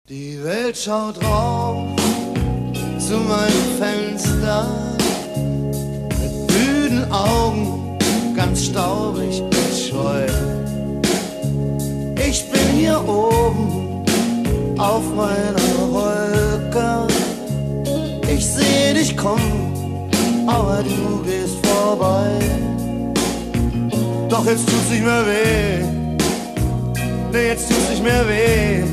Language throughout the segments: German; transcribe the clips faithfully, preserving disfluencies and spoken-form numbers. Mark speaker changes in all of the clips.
Speaker 1: Die Welt schaut rauf zu meinem Fenster mit müden Augen, ganz staubig und scheu. Ich bin hier oben auf meiner Wolke. Ich seh dich kommen, aber du gehst vorbei. Doch jetzt tut's nicht mehr weh, nee, jetzt tut's nicht mehr weh.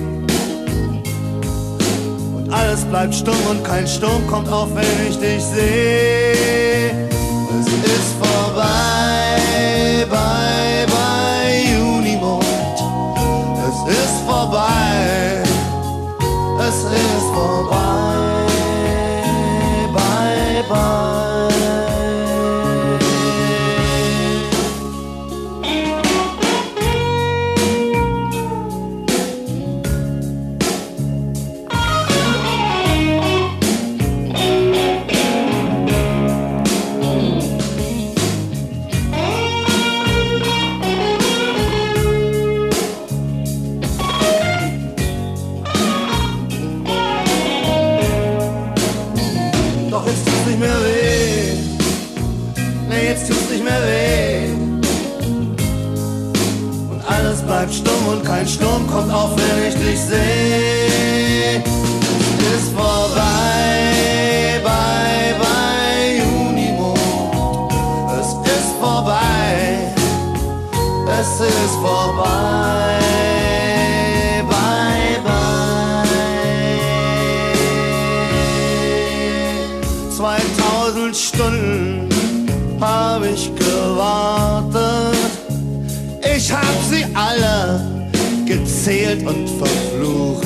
Speaker 1: Alles bleibt stumm und kein Sturm kommt auf, wenn ich dich seh. Es ist vorbei, bye, bye, Junimond. Es ist vorbei, es ist vorbei, bye, bye. Doch jetzt tut's nicht mehr weh, nee, jetzt tut's nicht mehr weh. Und alles bleibt stumm und kein Sturm kommt auf, wenn ich dich seh. Es ist vorbei, bye, bye, Junimond. Es ist vorbei, es ist vorbei, bye, bye. zweitausend Stunden hab ich gewartet. Ich hab sie alle gezählt und verflucht.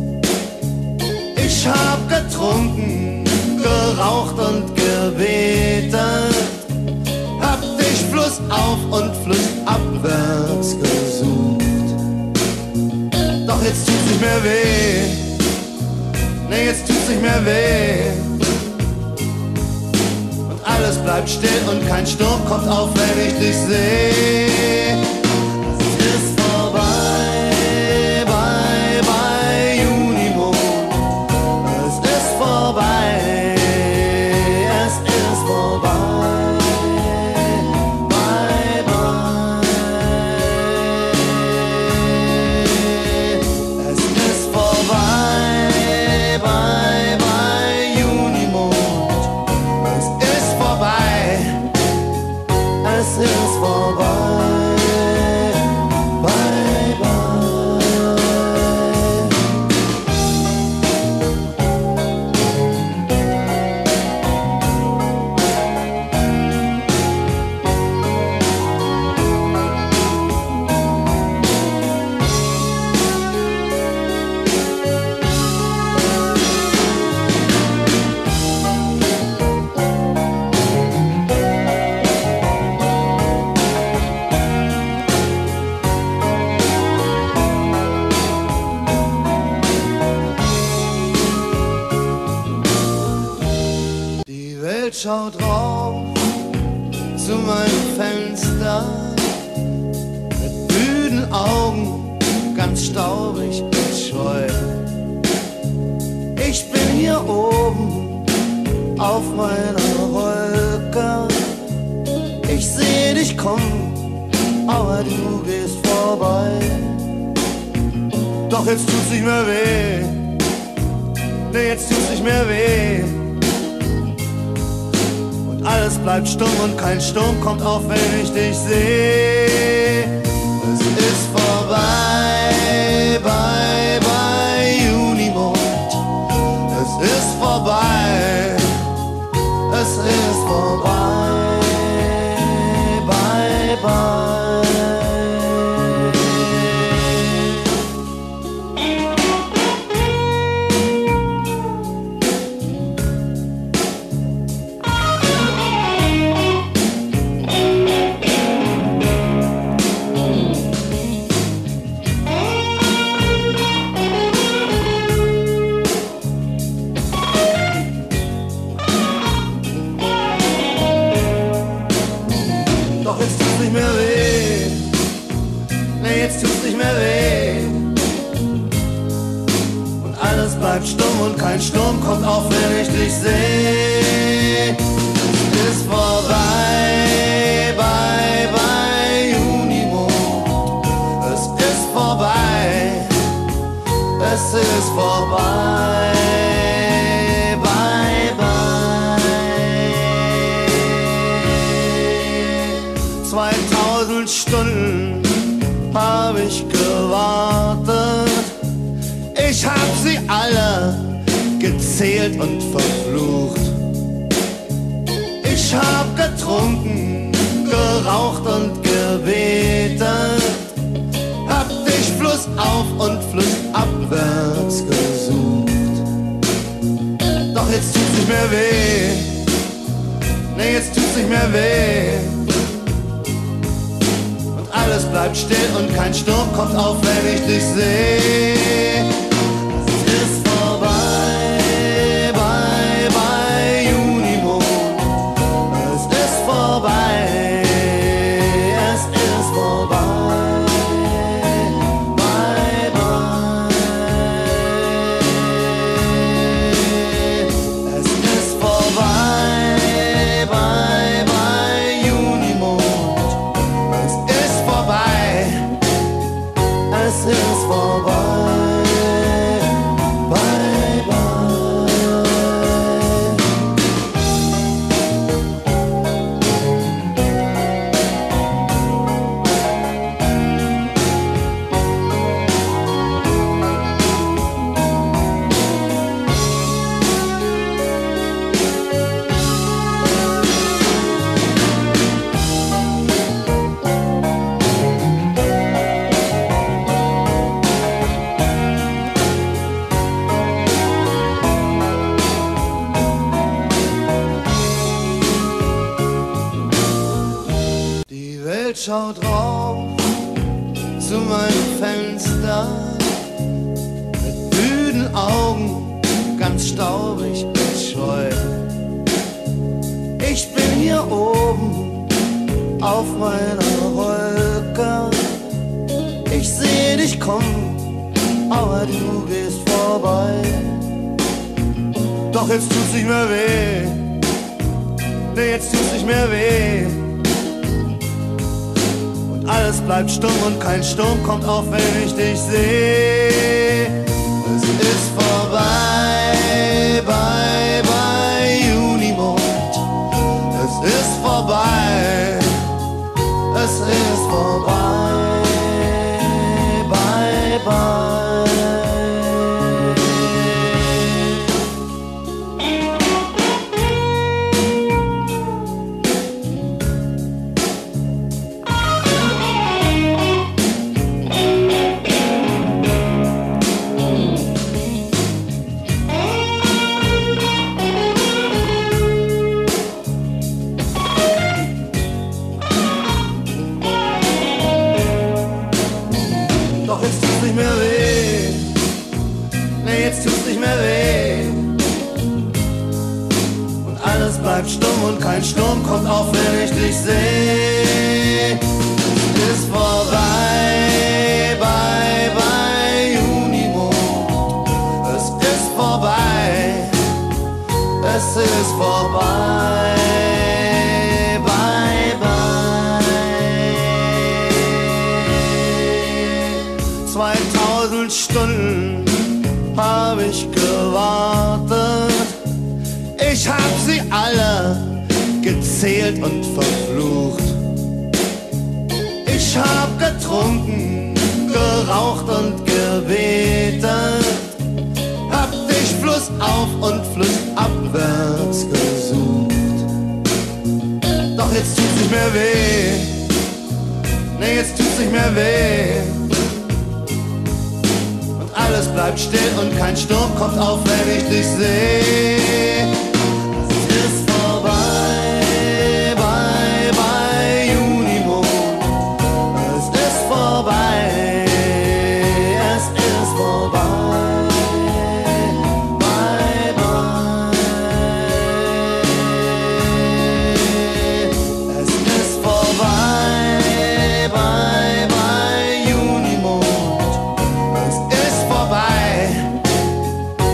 Speaker 1: Ich hab getrunken, geraucht und gebetet. Hab dich flussauf und flussabwärts gesucht. Doch jetzt tut's nicht mehr weh, nee, jetzt tut's nicht mehr weh. Alles bleibt still und kein Sturm kommt auf, wenn ich dich seh. Es ist vorbei, bye, bye, Junimond. Es ist vorbei, es ist vorbei, bye, bye. Es ist vorbei, bye, bye, Junimond. Es ist vorbei, bye, bye. Die Welt schaut rauf zu meinem Fenster mit müden Augen, ganz staubig und scheu. Ich bin hier oben auf meiner Wolke. Ich seh dich kommen, aber du gehst vorbei. Doch jetzt tut's nicht mehr weh, nee, jetzt tut's nicht mehr weh. Alles bleibt stumm und kein Sturm kommt auf, wenn ich dich seh. Es ist vorbei, bye, bye, Junimond. Es ist vorbei, es ist vorbei, bye, bye. alles bleibt stumm und kein Sturm kommt auf, wenn ich dich seh. Es ist vorbei, bye, bye, Junimond. Es ist vorbei, es ist vorbei, bye, bye. zweitausend Stunden hab ich gewartet, ich hab sie alle gezählt und verflucht. Ich hab getrunken, geraucht und gebetet, hab dich flussauf und flussabwärts gesucht. Doch jetzt tut's nicht mehr weh, nee, jetzt tut's nicht mehr weh. Und alles bleibt still und kein Sturm kommt auf, wenn ich dich seh. Es ist vorbei, bye, bye, Junimond. Es ist vorbei, es ist vorbei, bye, bye. Es ist vorbei, bye, bye, Junimond. Es ist vorbei, es ist vorbei, bye, bye. Die Welt schaut rauf zu meinem Fenster mit müden Augen, ganz staubig und scheu. Ich bin hier oben auf meiner Wolke, ich seh dich kommen, aber du gehst vorbei. Doch jetzt tut's nicht mehr weh, nee, jetzt tut's nicht mehr weh. Alles bleibt stumm und kein Sturm kommt auf, wenn ich dich seh. Es ist vorbei, bye, bye, Junimond. Es ist vorbei, es ist vorbei, bye, bye. Doch jetzt tut's nicht mehr weh, nee, jetzt tut's nicht mehr weh. Und alles bleibt stumm und kein Sturm kommt auf, wenn ich dich seh. Es ist vorbei, bye, bye, Junimond. Es ist vorbei, es ist vorbei, bye, bye. zweitausend Stunden hab ich gewartet, ich hab sie alle gezählt und verflucht. Ich hab getrunken, geraucht und gebetet, hab dich flussauf und flussabwärts gesucht. Doch jetzt tut's nicht mehr weh, nee, jetzt tut's nicht mehr weh. Alles bleibt still und kein Sturm kommt auf, wenn ich dich seh. Es ist vorbei, bye, bye, Junimond. Es ist vorbei, es ist vorbei, bye, bye. Es ist vorbei, bye, bye, Junimond. Es ist vorbei,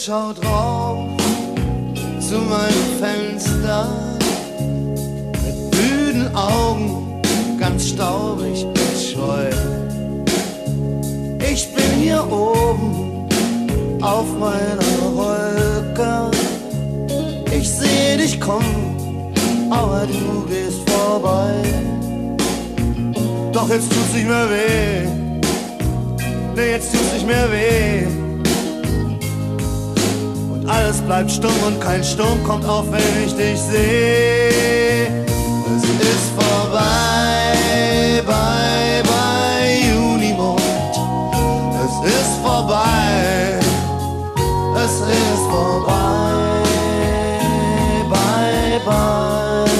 Speaker 1: schaut rauf zu meinem Fenster mit müden Augen, ganz staubig und scheu. Ich bin hier oben auf meiner Wolke. Ich seh dich kommen, aber du gehst vorbei. Doch jetzt tut's nicht mehr weh. Nee, jetzt tut's nicht mehr weh. Und alles bleibt stumm und kein Sturm kommt auf, wenn ich dich seh. Es ist vorbei, bye, bye, Junimond. Es ist vorbei, es ist vorbei, bye, bye.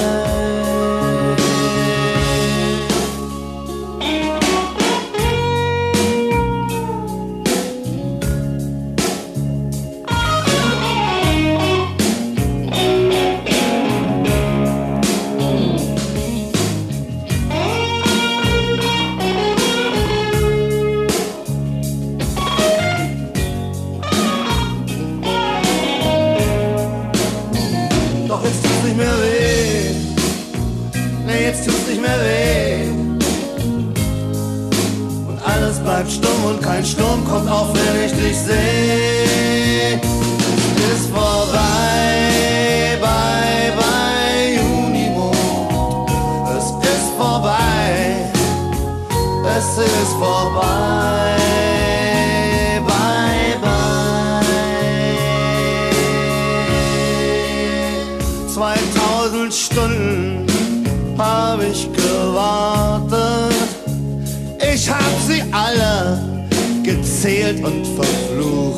Speaker 1: Bleibt stumm und kein Sturm kommt auf, wenn ich dich seh. Es ist vorbei, bye, bye, Junimond. Es ist vorbei, es ist vorbei, bye, bye. Zweitausend Stunden hab ich gewartet. Ich hab sie alle gezählt und verflucht.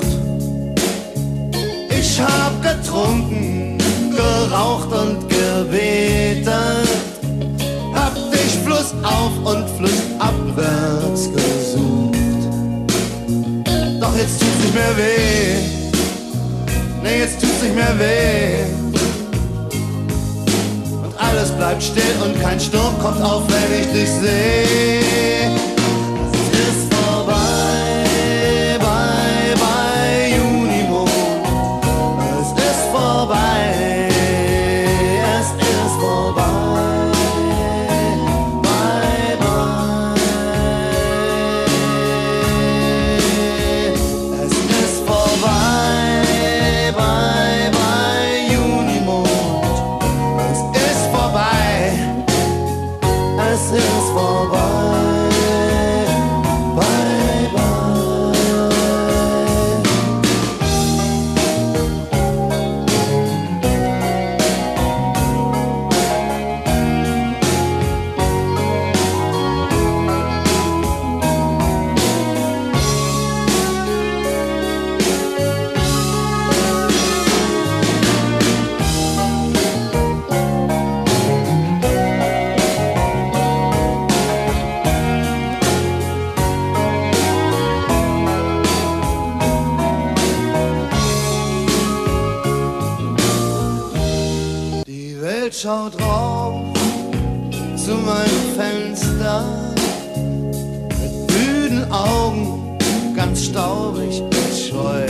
Speaker 1: Ich hab getrunken, geraucht und gebetet. Hab dich flussauf und flussabwärts gesucht. Doch jetzt tut's nicht mehr weh. Nee, jetzt tut's nicht mehr weh. Und alles bleibt still und kein Sturm kommt auf, wenn ich dich seh. Schaut rauf zu meinem Fenster mit müden Augen, ganz staubig und scheu.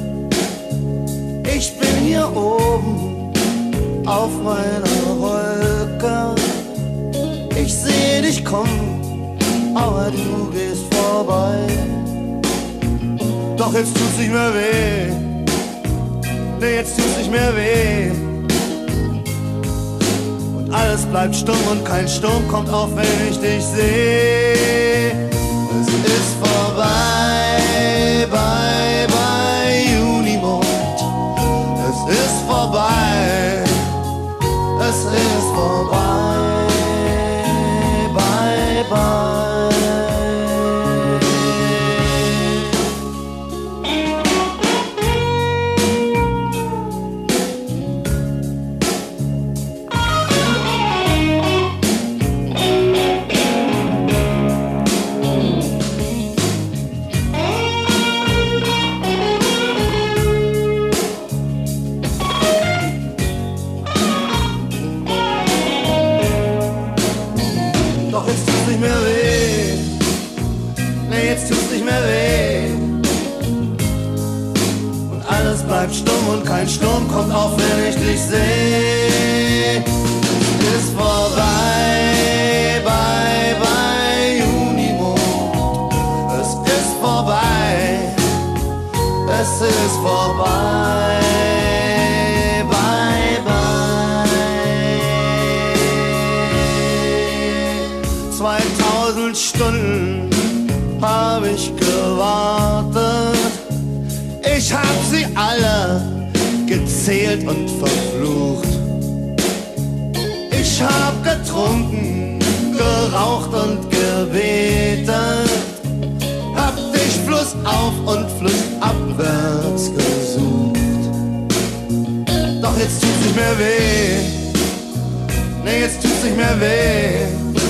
Speaker 1: Ich bin hier oben auf meiner Wolke. Ich seh dich kommen, aber du gehst vorbei. Doch jetzt tut's nicht mehr weh. Nee, jetzt tut's nicht mehr weh. Alles bleibt stumm und kein Sturm kommt auf, wenn ich dich seh. Es ist vorbei, bye, bye, Junimond. Es ist vorbei, es ist vorbei, bye, bye. kein Sturm kommt auf, wenn ich dich seh. Es ist vorbei, bye, bye, Junimond. Es ist vorbei, es ist vorbei, bye, bye. zweitausend Stunden hab ich gewartet, ich hab sie alle gezählt und verflucht. Ich hab getrunken, geraucht und gebetet, hab dich flussauf und flussabwärts gesucht. Doch jetzt tut's nicht mehr weh, nee, jetzt tut's nicht mehr weh.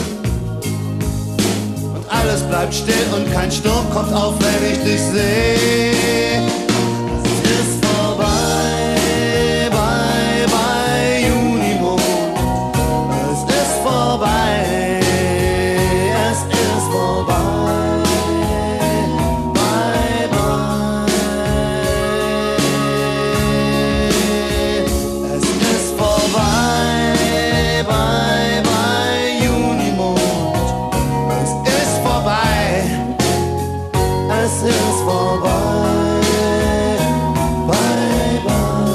Speaker 1: Und alles bleibt still und kein Sturm kommt auf, wenn ich dich seh. Es ist vorbei, bye, bye, Junimond. Es ist vorbei, es ist vorbei, bye, bye. Es ist vorbei, bye, bye, Junimond. Es ist vorbei, es ist vorbei, bye, bye.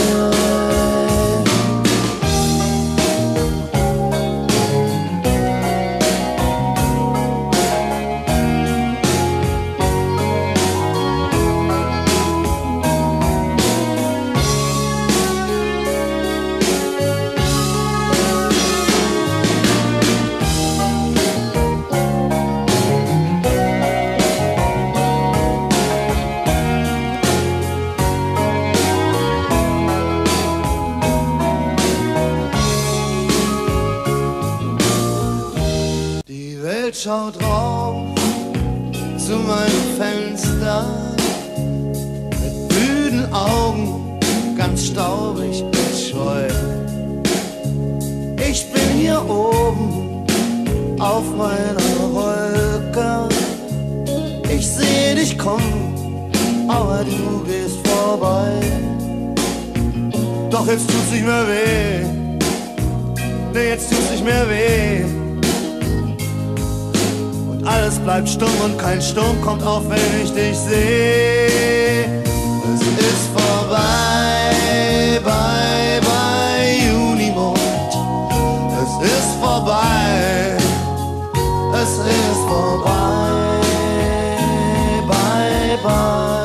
Speaker 1: Die Welt schaut rauf zu meinem Fenster mit müden Augen, ganz staubig und scheu. Ich bin hier oben auf meiner Wolke, ich seh dich kommen, aber du gehst vorbei. Doch jetzt tut's nicht mehr weh, nee, jetzt tut's nicht mehr weh. Alles bleibt stumm und kein Sturm kommt auf, wenn ich dich seh. Es ist vorbei, bye, bye, Junimond. Es ist vorbei, es ist vorbei, bye, bye.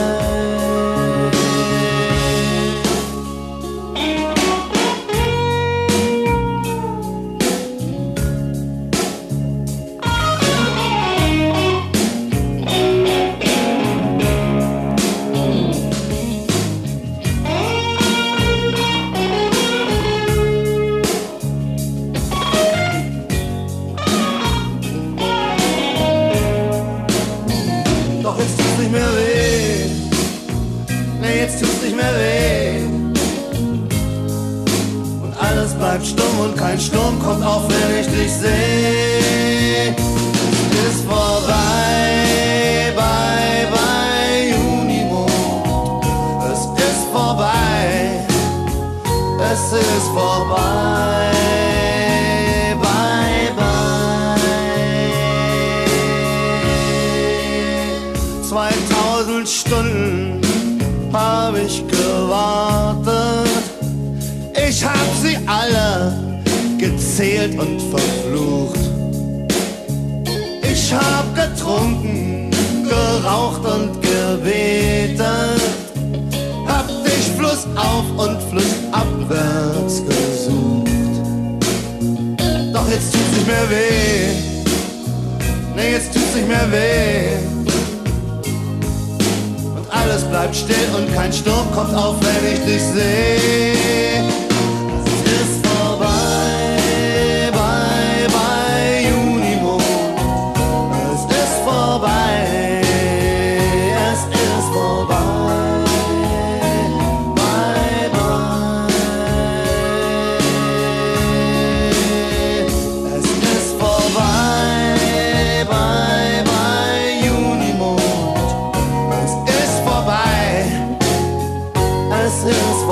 Speaker 1: Doch jetzt tut's nicht mehr weh, nee, jetzt tut's nicht mehr weh. Und alles bleibt stumm und kein Sturm kommt auf, wenn ich dich seh. Es ist vorbei, bye, bye, Junimond. Es ist vorbei, es ist vorbei, bye, bye. zweitausend Stunden hab ich gewartet, ich hab sie alle gezählt und verflucht. Ich hab getrunken, geraucht und gebetet, hab dich flussauf und flussabwärts gesucht. Doch jetzt tut's nicht mehr weh, nee, jetzt tut's nicht mehr weh. Alles bleibt still und kein Sturm kommt auf, wenn ich dich seh. Es ist vorbei, bye, bye, Junimond. Es ist vorbei, es ist vorbei, bye, bye. Es ist vorbei, bye, bye, Junimond. Es ist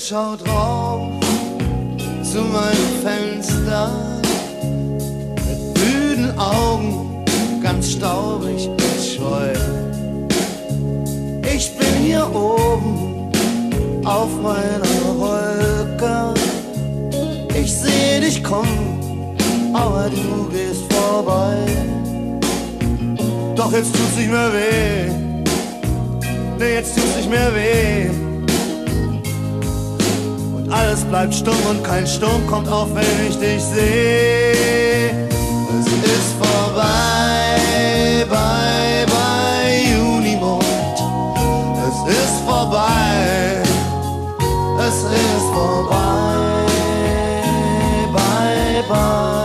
Speaker 1: schaut rauf zu meinem Fenster mit müden Augen, ganz staubig und scheu. Ich bin hier oben auf meiner Wolke. Ich seh dich kommen, aber du gehst vorbei. Doch jetzt tut's nicht mehr weh. Nee, jetzt tut's nicht mehr weh. Und alles bleibt stumm und kein Sturm kommt auf, wenn ich dich seh. Es ist vorbei, bye, bye, Junimond. Es ist vorbei, es ist vorbei, bye, bye.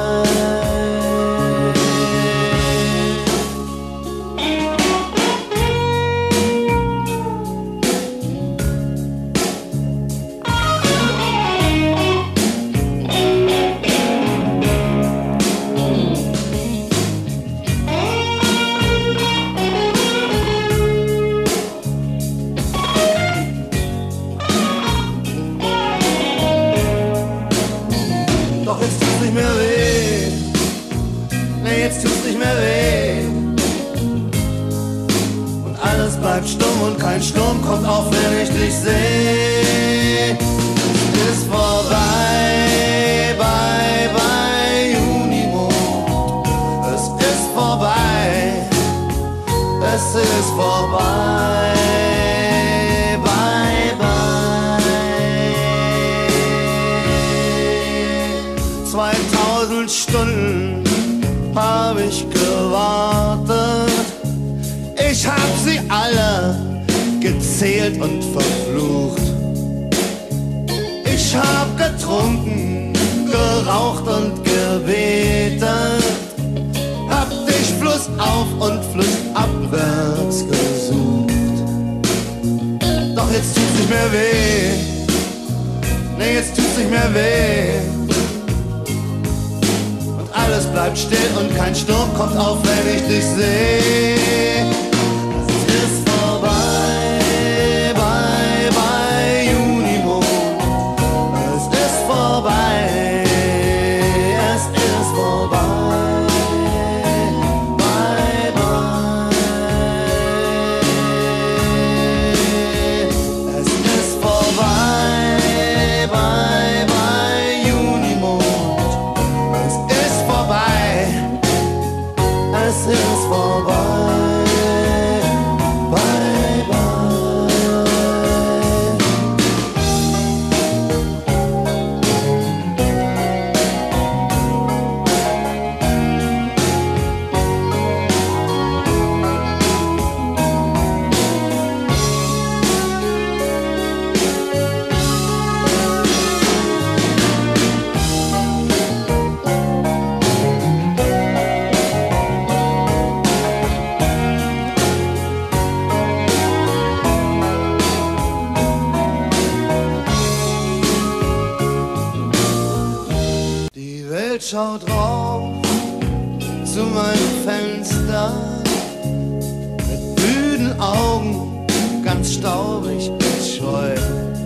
Speaker 1: Bleibt stumm und kein Sturm kommt auf, wenn ich dich seh. Es ist vorbei, bye, bye, Junimond. Es ist vorbei, es ist vorbei, bye, bye. Zweitausend Stunden hab ich gewartet. Ich hab sie alle gezählt und verflucht. Ich hab getrunken, geraucht und gebetet. Hab dich flussauf und flussabwärts gesucht. Doch jetzt tut's nicht mehr weh. Nee, jetzt tut's nicht mehr weh. Und alles bleibt still und kein Sturm kommt auf, wenn ich dich seh. Schaut rauf zu meinem Fenster mit müden Augen, ganz staubig und scheu.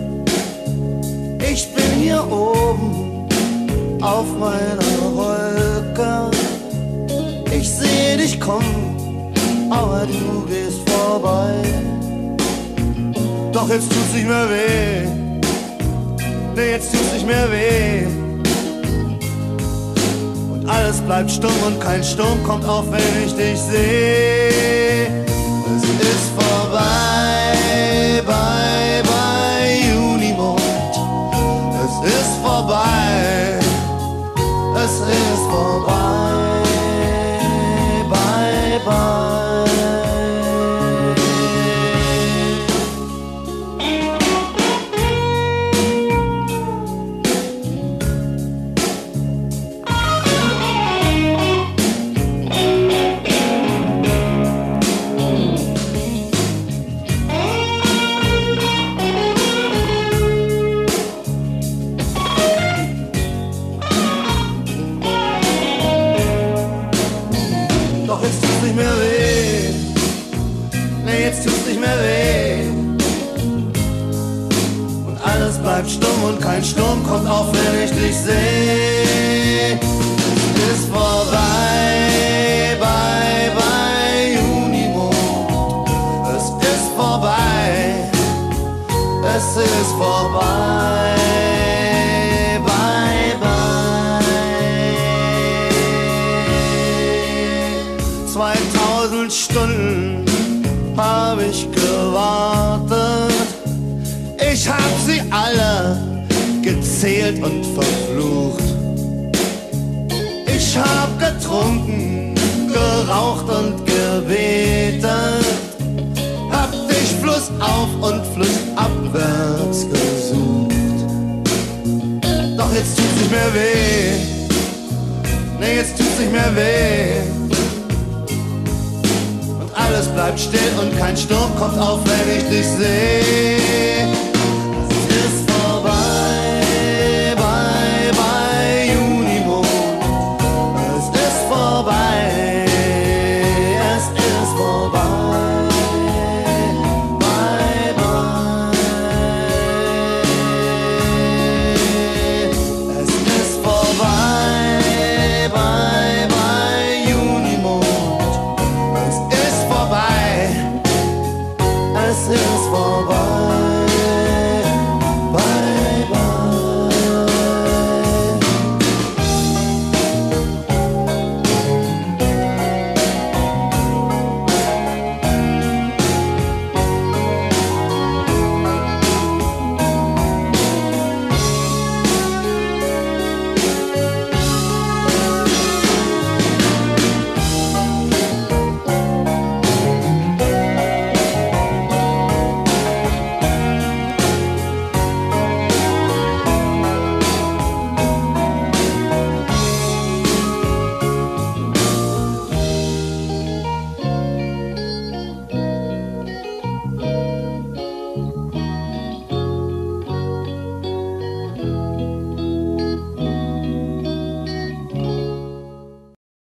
Speaker 1: Ich bin hier oben auf meiner Wolke. Ich seh dich kommen, aber du gehst vorbei. Doch jetzt tut's nicht mehr weh. Nee, jetzt tut's nicht mehr weh. Alles bleibt stumm und kein Sturm kommt auf, wenn ich dich seh. Es ist vorbei, bye, bye, Junimond. Es ist vorbei, es ist vorbei, bye, bye. und kein Sturm kommt auf, wenn ich dich sehe. Es ist vorbei, bye, bye, Junimond. Es ist vorbei, es ist vorbei, bye, bye. zweitausend Stunden hab ich gewartet, ich hab sie alle gezählt und verflucht. Ich hab getrunken, geraucht und gebetet, hab dich flussauf und flussabwärts gesucht. Doch jetzt tut's nicht mehr weh, nee, jetzt tut's nicht mehr weh. Und alles bleibt still und kein Sturm kommt auf, wenn ich dich seh.